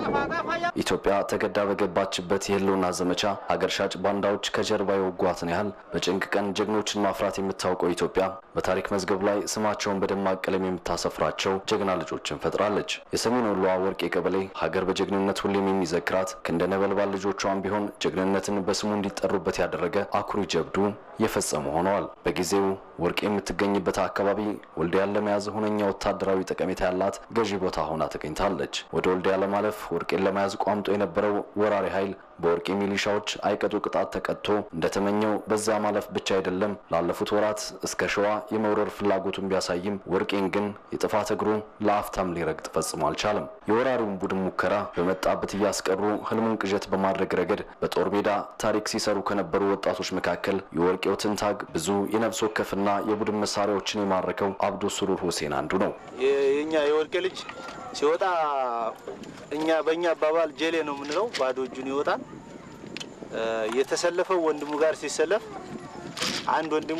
ኢትዮጵያ ተገዳ በገባችበት የህልውና ዘመቻ ሀገር ሻጭ ባንዳዎች ከጀርባ የወጓትን ያህል በጭንቅ ቀን ጀግኖችን ማፍራት የምታውቀው ኢትዮጵያ በታሪክ መዝገብ ላይ ስማቸውን በደማቅ ቀለም የምታሰፍራቸው ጀግና ልጆችን ፈጥራለች። የሰሜን ወሎዋ ወርቄ ቀበሌ ሀገር በጀግንነት ሁሌም የሚዘክራት ከእንደነበልባል ልጆቿን ቢሆን ጀግንነትን በስሙ እንዲጠሩበት ያደረገ አኩሪ ጀብዱ የፈጸሙ ሆነዋል። በጊዜው ወርቄ የምትገኝበት አካባቢ ወልዲያን ለመያዝ ሁነኛ ወታደራዊ ጠቀሜታ ያላት ገዢ ቦታ ሆና ተገኝታለች። ወደ ወልዲያ ለማለፍ ወርቄን ለመያዝ ቋምጦ የነበረው ወራሪ ኃይል በወርቄ ሚሊሻዎች አይቀጡ ቅጣት ተቀጥቶ እንደተመኘው በዛ ማለፍ ብቻ አይደለም ላለፉት ወራት እስከ ሸዋ የመውረር ፍላጎቱን ቢያሳይም ወርቄን ግን የጥፋት እግሩ ለአፍታም ሊረግጥ ፈጽሞ አልቻለም። የወራሪውን ቡድን ሙከራ በመጣበት እያስቀሩ ህልሙን ቅዠት በማድረግ ረገድ በጦር ሜዳ ታሪክ ሲሰሩ ከነበሩ ወጣቶች መካከል የወርቄው ትንታግ ብዙ የነፍስ ወከፍና የቡድን መሳሪያዎችን የማረከው አብዱ ሱሩር ሁሴን አንዱ ነው። የኛ የወርቄ ልጅ ሲወጣ እኛ በእኛ አባባል ጀሌ ነው የምንለው። ባዶ እጁን ይወጣል። የተሰለፈው ወንድሙ ጋር ሲሰለፍ አንድ ወንድሙ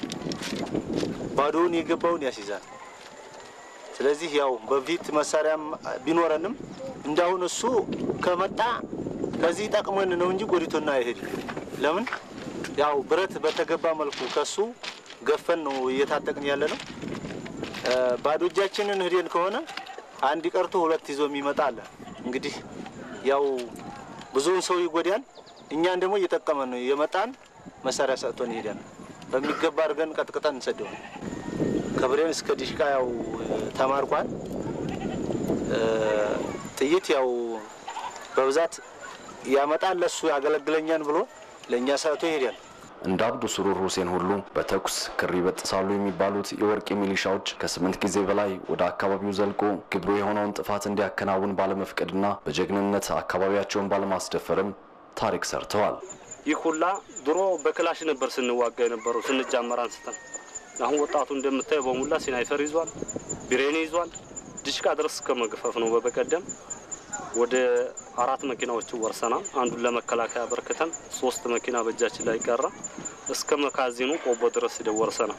ባዶውን የገባውን ያስይዛል። ስለዚህ ያው በፊት መሳሪያም ቢኖረንም እንዳሁን እሱ ከመጣ ከዚህ ጠቅመን ነው እንጂ ጎዲቶና አይሄድም። ለምን ያው ብረት በተገባ መልኩ ከሱ ገፈን ነው እየታጠቅን ያለ ነው። ባዶ እጃችንን ሄደን ከሆነ አንድ ቀርቶ ሁለት ይዞ የሚመጣ አለ። እንግዲህ ያው ብዙውን ሰው ይጎዳል። እኛን ደግሞ እየተጠቀመን ነው የመጣን መሳሪያ ሰጥቶን ይሄዳል። በሚገባ አድርገን ቀጥቅጠን እንሰደው። ከብሬን እስከ ዲሽቃ ያው ተማርቋል። ጥይት ያው በብዛት ያመጣል ለሱ ያገለግለኛል ብሎ ለኛ ሰጥቶ ይሄዳል። እንደ አብዱ ሱሩር ሁሴን ሁሉ በተኩስ ክሪ በጥሳሉ የሚባሉት የወርቄ ሚሊሻዎች ከ8 ጊዜ በላይ ወደ አካባቢው ዘልቆ ግብሩ የሆነውን ጥፋት እንዲያከናውን ባለመፍቀድና በጀግንነት አካባቢያቸውን ባለማስደፈርም ታሪክ ሰርተዋል። ይሁላ ድሮ በክላሽ ነበር ስንዋጋ የነበረው ስንጃመር አንስተን። አሁን ወጣቱ እንደምታየው በሙላ ሲናይፈር ይዟል፣ ብሬን ይዟል። ዲሽቃ ድረስ ከመግፈፍ ነው። በበቀደም ወደ 4 መኪናዎች ወርሰናል። አንዱን ለመከላከያ በርከተን 3 መኪና በእጃችን ላይ ቀረ። እስከ መካዚኑ ቆቦ ድረስ ደወርሰናል።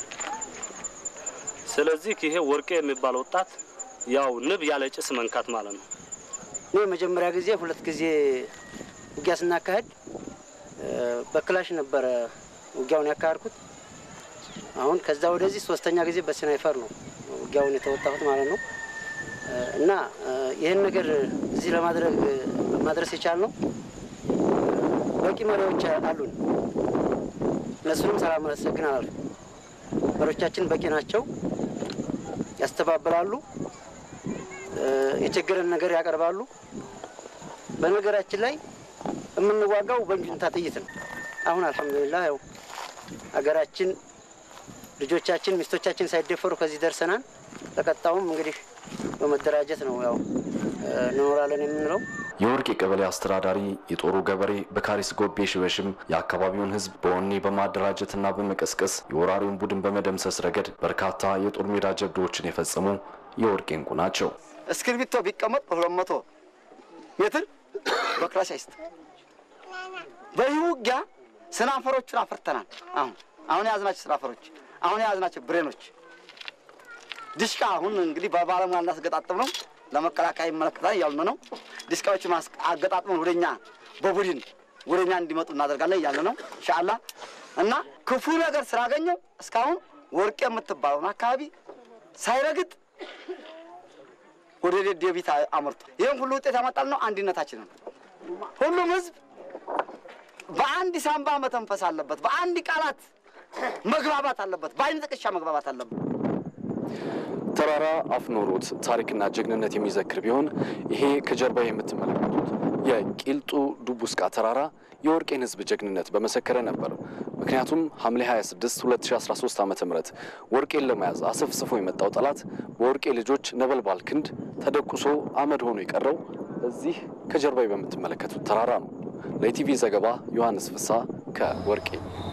ስለዚህ ይሄ ወርቄ የሚባል ወጣት ያው ንብ ያለ ጭስ መንካት ማለት ነው። ነው መጀመሪያ ጊዜ 2 ጊዜ ውጊያ ስናካሄድ በክላሽ ነበር ውጊያውን ያካሄድኩት። አሁን ከዛ ወደዚህ 3ኛ ጊዜ በስናይፈር ነው ውጊያውን የተወጣሁት ማለት ነው። እና ይሄን ነገር እዚህ ለማድረስ የቻልነው በቂ መሪዎች አሉን። እነሱንም ሰላም አመሰግናለሁ። መሪዎቻችን በቂ ናቸው፣ ያስተባብራሉ፣ የቸገረን ነገር ያቀርባሉ። በነገራችን ላይ የምንዋጋው በእንጁንታ ጥይት ነው። አሁን አልሐምዱሊላህ ያው ሀገራችን ልጆቻችን ሚስቶቻችን ሳይደፈሩ ከዚህ ደርሰናል። ተቀጣውም እንግዲህ በመደራጀት ነው ያው እንኖራለን የምንለው። የወርቄ ቀበሌ አስተዳዳሪ የጦሩ ገበሬ በካሪስ ጎቤ ሽበሽም የአካባቢውን ህዝብ በወኔ በማደራጀትና በመቀስቀስ የወራሪውን ቡድን በመደምሰስ ረገድ በርካታ የጦር ሜዳ ጀብዶችን የፈጸሙ የወርቄ እንቁ ናቸው። እስክርቢቶ ቢቀመጥ 200 ሜትር በክላሽ አይስት በይውጊያ ስናፈሮቹን አፈርተናል። አሁን ያዝናቸው ስናፈሮች አሁን ያዝናቸው ብሬኖች ዲሽቃ አሁን እንግዲህ በባለሙያ እናስገጣጥም ነው ለመከላከያ ይመለከታል ያልነ ነው። ዲሽቃዎች አገጣጥመን ወደኛ በቡድን ወደኛ እንዲመጡ እናደርጋለን ያለ ነው ኢንሻአላህ። እና ክፉ ነገር ስላገኘው እስካሁን ወርቄ የምትባለው አካባቢ ሳይረግጥ ወደ ደደቢት አመርቶ ይሄን ሁሉ ውጤት ያመጣል ነው አንድነታችን ነው። ሁሉም ህዝብ በአንድ ሳምባ መተንፈስ አለበት፣ በአንድ ቃላት መግባባት አለበት፣ በአይን ጥቅሻ መግባባት አለበት። ተራራ አፍኖሮት ታሪክና ጀግንነት የሚዘክር ቢሆን ይሄ ከጀርባ የምትመለከቱት የቂልጡ ዱቡስቃ ተራራ የወርቄን ህዝብ ጀግንነት በመሰከረ ነበር። ምክንያቱም ሐምሌ 26 2013 ዓ.ም ወርቄን ለመያዝ አሰፍስፎ የመጣው ጠላት በወርቄ ልጆች ነበልባል ክንድ ተደቁሶ አመድ ሆኖ የቀረው እዚህ ከጀርባ በምትመለከቱት ተራራ ነው። ለኢቲቪ ዘገባ ዮሐንስ ፍሳ ከወርቄ